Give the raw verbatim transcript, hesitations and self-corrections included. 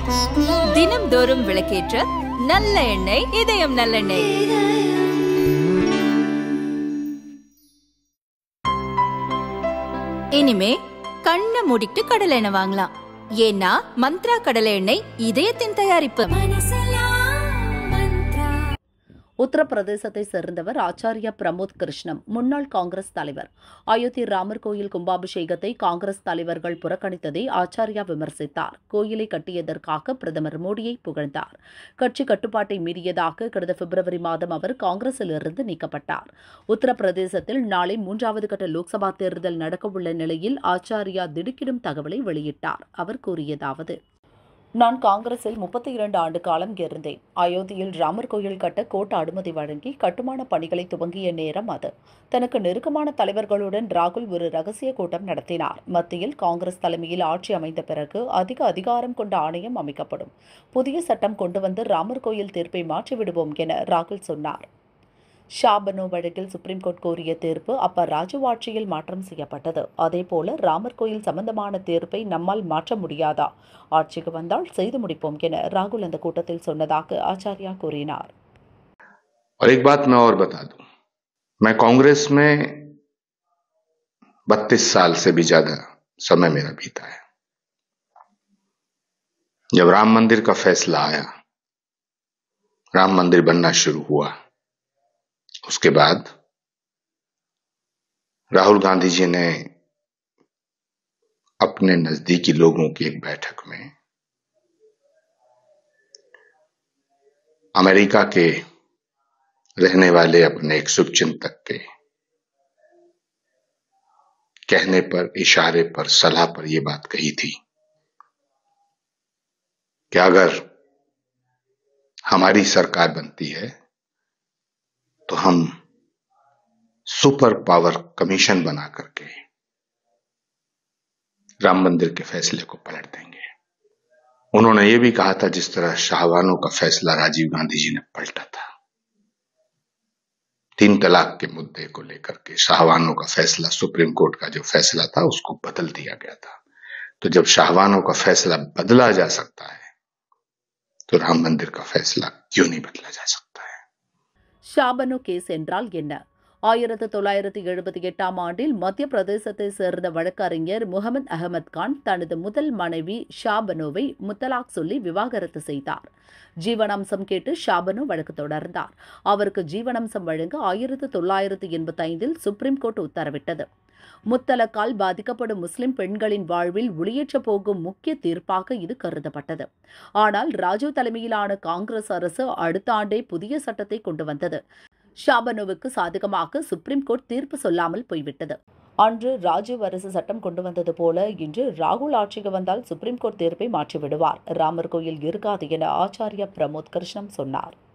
தினம்தோறும் விளக்கேற்ற நல்ல எண்ணெய் இதயம் நல்லெண்ணெய். இனிமே கண்ணை மூடிட்டு கடலை எண்ணெய் வாங்கலாம். ஏன்னா மந்த்ரா கடலை எண்ணெய் இதயத்தின் தயாரிப்பு. உத்தரப்பிரதேசத்தை சேர்ந்தவர் ஆச்சாரியா பிரமோத் கிருஷ்ணம், முன்னாள் காங்கிரஸ் தலைவர். அயோத்தி ராமர் கோயில் கும்பாபிஷேகத்தை காங்கிரஸ் தலைவர்கள் புறக்கணித்ததை ஆச்சாரியா விமர்சித்தார். கோயிலை கட்டியதற்காக பிரதமர் மோடியை புகழ்ந்தார். கட்சி கட்டுப்பாட்டை மீறியதாக கடந்த பிப்ரவரி மாதம் அவர் காங்கிரஸில் இருந்து நீக்கப்பட்டார். உத்தரப்பிரதேசத்தில் நாளை மூன்றாவது கட்ட லோக்சபா தேர்தல் நடக்கவுள்ள நிலையில் ஆச்சாரியா திடுக்கிடும் தகவலை வெளியிட்டார். அவர் கூறியதாவது: நான் காங்கிரஸில் முப்பத்தி இரண்டு ஆண்டு காலம் இருந்தேன். அயோத்தியில் ராமர் கோயில் கட்ட கோர்ட் அனுமதி வழங்கி கட்டுமான பணிகளை துவங்கிய நேரம் அது. தனக்கு நெருக்கமான தலைவர்களுடன் ராகுல் ஒரு ரகசிய கூட்டம் நடத்தினார். மத்தியில் காங்கிரஸ் தலைமையில் ஆட்சி அமைந்த பிறகு அதிக அதிகாரம் கொண்ட ஆணையம் அமைக்கப்படும். புதிய சட்டம் கொண்டு வந்து ராமர் கோயில் தீர்ப்பை மாற்றிவிடுவோம் என ராகுல் சொன்னார். ஷாபனோ வழக்கில் சுப்ரீம் கோர்ட் கோரிய தீர்ப்பு அப்ப ராஜீவ் ஆட்சியில் மாற்றம் செய்யப்பட்டது. அதேபோல ராமர் கோயில் சம்பந்தமான தீர்ப்பை நம்மால் மாற்ற முடியாதா? ஆட்சிக்கு வந்தால் செய்து முடிப்போம் என ராகுல் அந்த கூட்டத்தில் சொன்னதாக ஆச்சாரியா கூறினார். और एक बात मैं और बता दूं, मैं कांग्रेस में बत्तीस साल से भी ज्यादा समय मेरा बीता है. जब राम मंदिर का फैसला आया, राम मंदिर बनना शुरू हुआ, उसके बाद राहुल गांधी जी ने अपने नजदीकी लोगों की एक बैठक में अमेरिका के रहने वाले अपने एक शुभचिंतक के कहने पर, इशारे पर, सलाह पर यह बात कही थी कि अगर हमारी सरकार बनती है तो हम सुपर पावर कमीशन बना करके राम मंदिर के फैसले को पलट देंगे. उन्होंने ये भी कहा था जिस तरह शाहवानों का फैसला राजीव गांधी जी ने पलटा था. तीन तलाक के मुद्दे को लेकर के शाहवानों का फैसला, सुप्रीम कोर्ट का जो फैसला था, उसको बदल दिया गया था. तो जब शाहवानों का फैसला बदला जा सकता है तो राम मंदिर का फैसला क्यों नहीं बदला जा सकता है? ஷாபனோ கேஸ் என்றால் என்ன? ஆயிரத்து தொள்ளாயிரத்தி எழுபத்தி எட்டாம் ஆண்டில் மத்திய பிரதேசத்தை சேர்ந்த வழக்கறிஞர் முகமது அகமது கான் தனது முதல் மனைவி ஷாபனோவை முத்தலாக் சொல்லி விவாகரத்து செய்தார். ஜீவனாம்சம் கேட்டு ஷாபனோ வழக்கு தொடர்ந்தார். அவருக்கு ஜீவனாம்சம் வழங்க ஆயிரத்து தொள்ளாயிரத்து எண்பத்தி ஐந்தில் சுப்ரீம் கோர்ட் உத்தரவிட்டது. முத்தலக்கால் பாதிக்கப்படும் முஸ்லிம் பெண்களின் வாழ்வில் ஒளியேற்ற போகும் முக்கிய தீர்ப்பாக இது கருதப்பட்டது. ஆனால் ராஜீவ் தலைமையிலான காங்கிரஸ் அரசு அடுத்த ஆண்டே புதிய சட்டத்தை கொண்டு வந்தது. ஷாபனோவுக்கு சாதகமாக சுப்ரீம் கோர்ட் தீர்ப்பு சொல்லாமல் போய்விட்டது. அன்று ராஜீவ் அரசு சட்டம் கொண்டு வந்தது போல இன்று ராகுல் ஆட்சிக்கு வந்தால் சுப்ரீம் கோர்ட் தீர்ப்பை மாற்றிவிடுவார். ராமர் கோயில் இருக்காது என ஆச்சாரியா பிரமோத் கிருஷ்ணம் சொன்னார்.